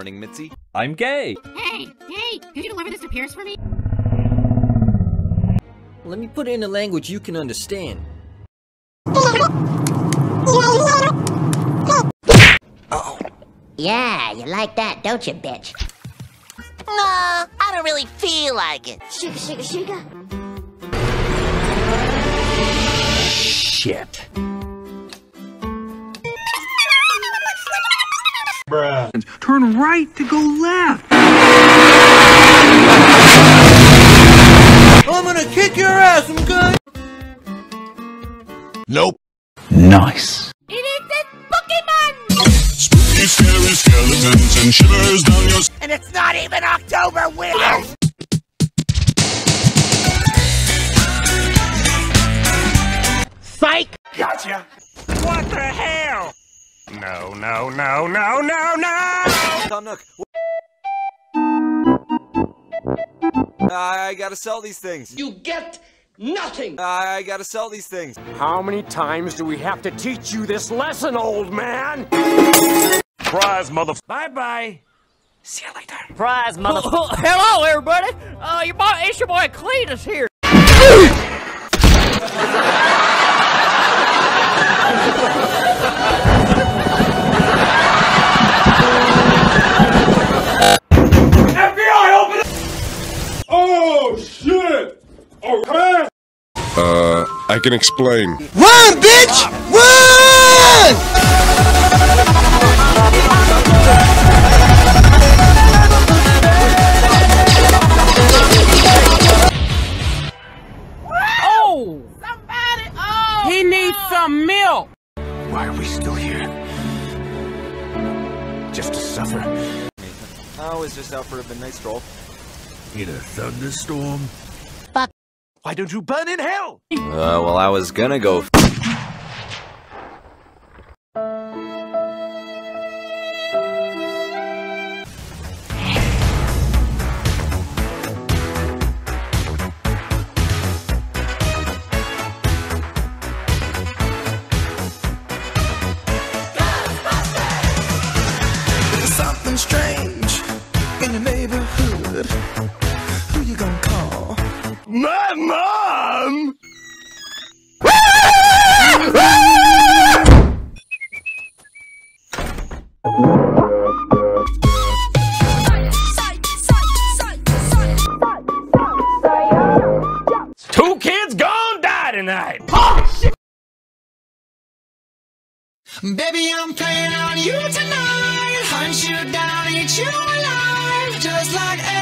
morning, Mitzi. I'm gay. Hey, could you deliver this to Pierce for me? Let me put it in a language you can understand. Uh-oh. Yeah, you like that, don't you, bitch? Nah, I don't really feel like it. Sugar, sugar, sugar. Shit. Bruh. Turn right to go left. I'm gonna kick your ass, I'm good. Nope. Nice. It is this Pokemon! Spooky, scary skeletons and shivers down your... And it's not even October, Will! Psych! Gotcha! What the hell? No, no, no, no, no, no! Tom Nook. I gotta sell these things. You get nothing. I gotta sell these things. How many times do we have to teach you this lesson, old man? Surprise, mother... Bye-bye. See you later. Surprise, mother... Hello, everybody. It's your boy Cletus here. FBI, open it! Oh, shit! Okay! I can explain. Run, bitch! Run! Oh! Somebody! Oh! He needs some milk! Why are we still here? Just to suffer? I was just out for a midnight stroll. In a thunderstorm? Fuck. Why don't you burn in hell? Well, I was gonna go. Something strange in your neighborhood. Who you gonna call? My mom! Two kids gone die tonight! Oh, shit! Baby, I'm playing on you tonight. Hunt you down, eat you alive, just like